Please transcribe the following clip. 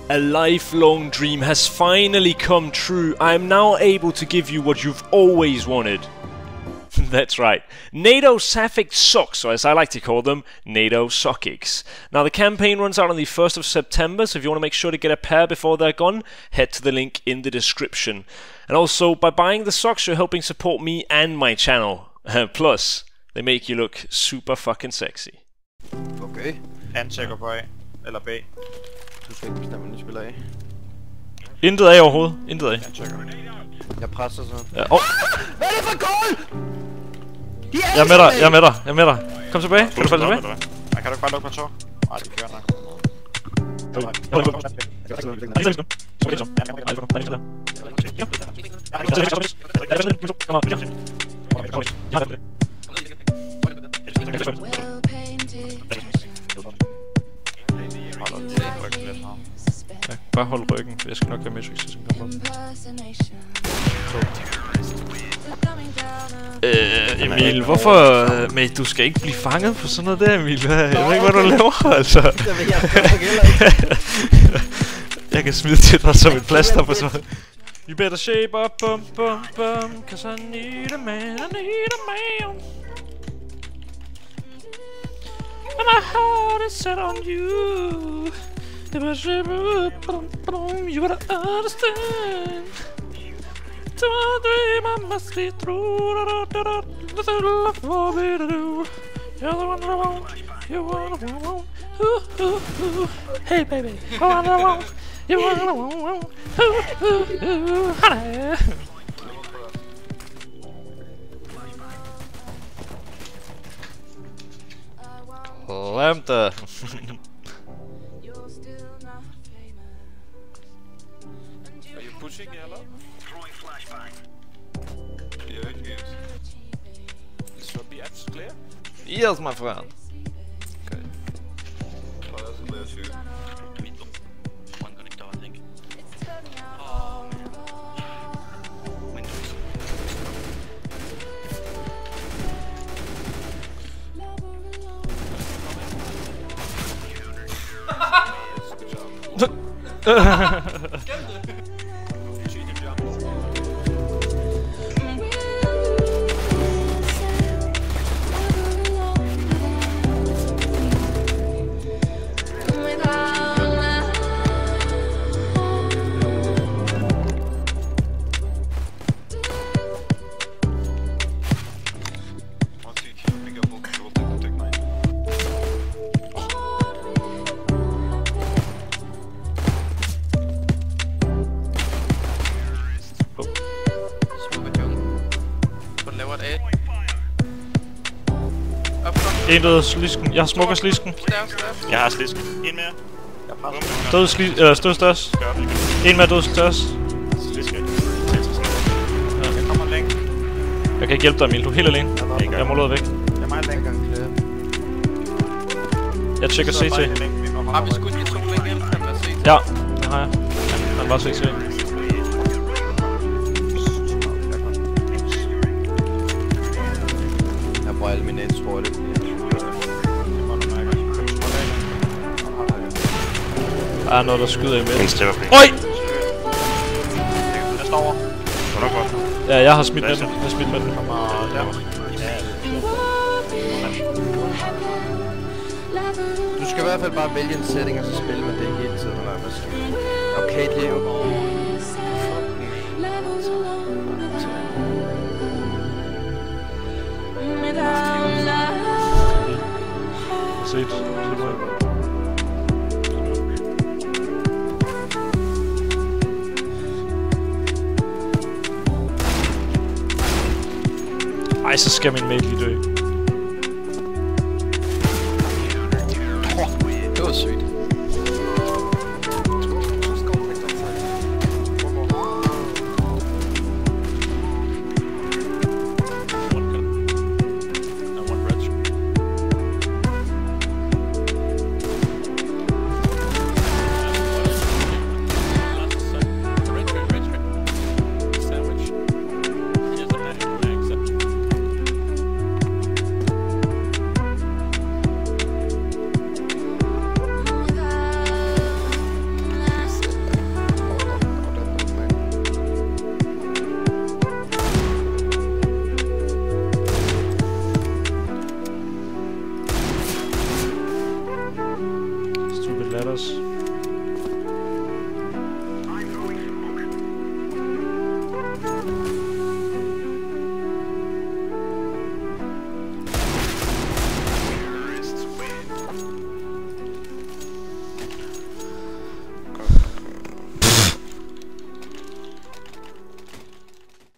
A lifelong dream has finally come true. I am now able to give you what you've always wanted. That's right, NATO Safik socks, or as I like to call them, NATO Sockics. Now the campaign runs out on the 1st of September, so if you want to make sure to get a pair before they're gone, head to the link in the description. And also, by buying the socks, you're helping support me and my channel. Plus, they make you look super fucking sexy. Okay. Han tjekker på A. Eller B. Du skal ikke bestemme, når de spiller af. Intet af overhovedet. Intet af. Han tjekker. Jeg presser så. Ja, Hvad er det for goal? Jeg er med dig, jeg er med dig, jeg er med dig. Kom tilbage, kan du falde tilbage? Nej, kan du ikke bare lukke på 2? Nej, det kører nok. Bare hold ryggen, jeg skal nok have Matrix, hvis jeg kommer op. Emil, hvorfor... Men du skal ikke blive fanget på sådan noget der, Emil. Jeg ved ikke, hvad du laver, altså. Jeg kan smide til dig som et plaster på sådan. You better shape up, bum, bum, bum, cause I need a man, I need a man. And my heart is set on you. If I shape up, bum, bum, you better understand. To my dream I must be through. There's a lot for me to do. You're the one I want. You're the one I want. Ooh, ooh, ooh. Hey baby, the one I want. You're the one I want. Ooh, ooh, ooh, honey. Lambda. Are you pushing yellow? Throwing flashbang. Yeah, it is. This will be apps clear? Yes, my friend. Okay. Oh, that's a clear shoot. One connector, I think. Oh, man. Windows. En død slisken. Jeg smukker slisken. Jeg har slisken. En mere. Død stød størs. En mere død størs. Slisken. Jeg kommer længe. Jeg kan ikke hjælpe dig, Emil. Du er helt alene. Jeg må lade væk. Jeg er meget længe. Jeg tjekker CT. Har vi skudt de 2 længe ind? Kan man se? Ja, det har jeg. Han var CT. Jeg bruger alle mine et, tror jeg det. Der er noget, der skyder i midten. En stepper free. Oj! Jeg står over. Går nok godt. Ja, jeg har smidt med den. Jeg har smidt med den. Du skal i hvert fald bare vælge en setting og så spille med det hele tiden. Okay, det er jo... Set. Ej, så skal min mate lige dø.